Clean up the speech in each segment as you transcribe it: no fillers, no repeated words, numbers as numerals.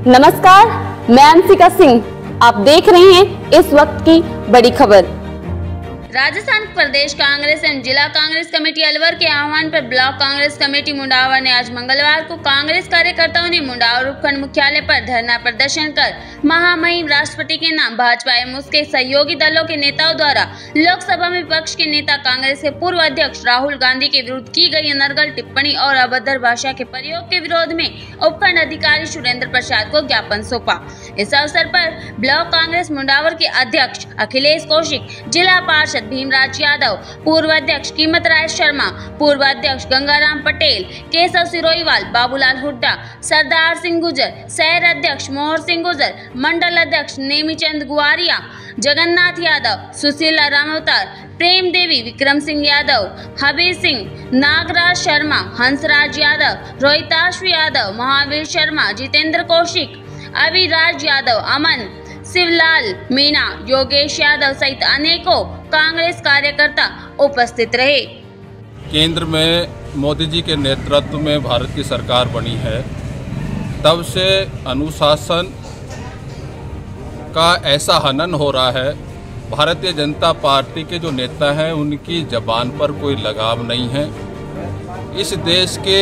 नमस्कार, मैं अंशिका सिंह। आप देख रहे हैं इस वक्त की बड़ी खबर। राजस्थान प्रदेश कांग्रेस एवं जिला कांग्रेस कमेटी अलवर के आह्वान पर ब्लॉक कांग्रेस कमेटी मुंडावर ने आज मंगलवार को कांग्रेस कार्यकर्ताओं ने मुंडावर उपखंड मुख्यालय पर धरना प्रदर्शन कर महामहिम राष्ट्रपति के नाम भाजपा एवं उसके सहयोगी दलों के नेताओं द्वारा लोकसभा में विपक्ष के नेता कांग्रेस के पूर्व अध्यक्ष राहुल गांधी के विरुद्ध की गई अनर्गल टिप्पणी और अभद्र भाषा के प्रयोग के विरोध में उपखंड अधिकारी सुरेंद्र प्रसाद को ज्ञापन सौंपा। इस अवसर पर ब्लॉक कांग्रेस मुंडावर के अध्यक्ष अखिलेश कौशिक, जिला पार्षद भीमराज यादव, पूर्व अध्यक्ष कीमत राय शर्मा, पूर्व अध्यक्ष गंगाराम पटेल, केशव सिरोहीवाल, बाबूलाल हुड्डा, सरदार सिंह गुजर, शहर अध्यक्ष मोहर सिंह गुजर, मंडल अध्यक्ष नेमीचंद गुआरिया, जगन्नाथ यादव, सुशीला रामवतार, प्रेम देवी, विक्रम सिंह यादव, हबीर सिंह, नागराज शर्मा, हंसराज यादव, रोहिताश्व यादव, महावीर शर्मा, जितेंद्र कौशिक, अविराज यादव, अमन, शिवलाल मीणा, योगेश यादव सहित अनेकों कांग्रेस कार्यकर्ता उपस्थित रहे। केंद्र में मोदी जी के नेतृत्व में भारत की सरकार बनी है, तब से अनुशासन का ऐसा हनन हो रहा है। भारतीय जनता पार्टी के जो नेता हैं उनकी जबान पर कोई लगाम नहीं है। इस देश के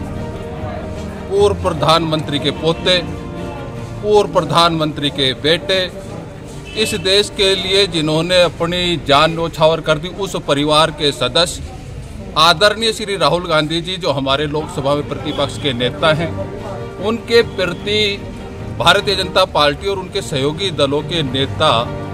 पूर्व प्रधानमंत्री के पोते, पूर्व प्रधानमंत्री के बेटे, इस देश के लिए जिन्होंने अपनी जान न्यौछावर कर दी, उस परिवार के सदस्य आदरणीय श्री राहुल गांधी जी, जो हमारे लोकसभा में प्रतिपक्ष के नेता हैं, उनके प्रति भारतीय जनता पार्टी और उनके सहयोगी दलों के नेता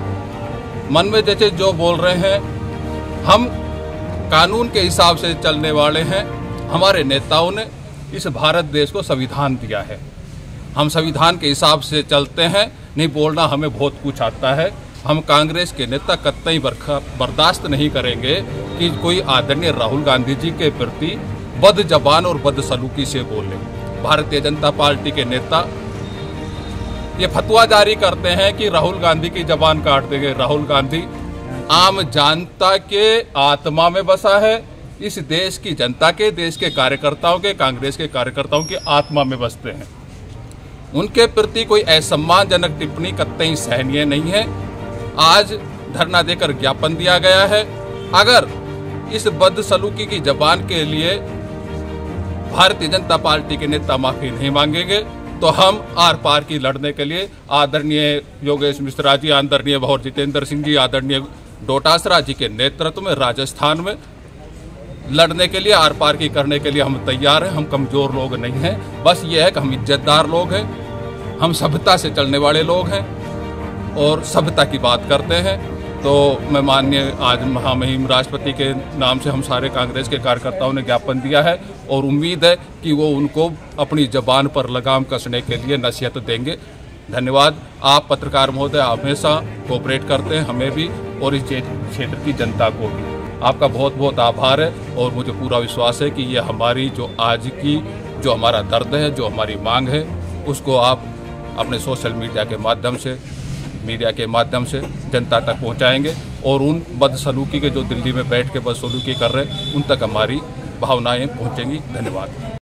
मन में जैसे जो बोल रहे हैं। हम कानून के हिसाब से चलने वाले हैं। हमारे नेताओं ने इस भारत देश को संविधान दिया है, हम संविधान के हिसाब से चलते हैं। नहीं बोलना हमें बहुत कुछ आता है। हम कांग्रेस के नेता कतई बर्दाश्त नहीं करेंगे कि कोई आदरणीय राहुल गांधी जी के प्रति बद जबान और बदसलूकी से बोले। भारतीय जनता पार्टी के नेता ये फतवा जारी करते हैं कि राहुल गांधी की जबान काट देंगे। राहुल गांधी आम जनता के आत्मा में बसा है। इस देश की जनता के, देश के कार्यकर्ताओं के, कांग्रेस के कार्यकर्ताओं की आत्मा में बसते हैं। उनके प्रति कोई असम्मानजनक टिप्पणी कतई सहनीय नहीं है। आज धरना देकर ज्ञापन दिया गया है। अगर इस बदसलूकी की जबान के लिए भारतीय जनता पार्टी के नेता माफी नहीं मांगेंगे तो हम आर पार की लड़ने के लिए आदरणीय योगेश मिश्रा जी, आदरणीय भौर जितेंद्र सिंह जी, आदरणीय डोटासरा जी के नेतृत्व में राजस्थान में लड़ने के लिए, आर पार की करने के लिए हम तैयार हैं। हम कमजोर लोग नहीं हैं। बस ये है कि हम इज्जतदार लोग हैं, हम सभ्यता से चलने वाले लोग हैं और सभ्यता की बात करते हैं। तो मैं माननीय आज महामहिम राष्ट्रपति के नाम से हम सारे कांग्रेस के कार्यकर्ताओं ने ज्ञापन दिया है और उम्मीद है कि वो उनको अपनी जबान पर लगाम कसने के लिए नसीहत देंगे। धन्यवाद। आप पत्रकार महोदय हमेशा कोऑपरेट करते हैं, हमें भी और इस क्षेत्र की जनता को भी। आपका बहुत बहुत आभार है और मुझे पूरा विश्वास है कि ये हमारी जो आज की जो हमारा दर्द है, जो हमारी मांग है, उसको आप अपने सोशल मीडिया के माध्यम से जनता तक पहुंचाएंगे और उन बदसलूकी के जो दिल्ली में बैठ के बदसलूकी कर रहे हैं उन तक हमारी भावनाएं पहुंचेंगी। धन्यवाद।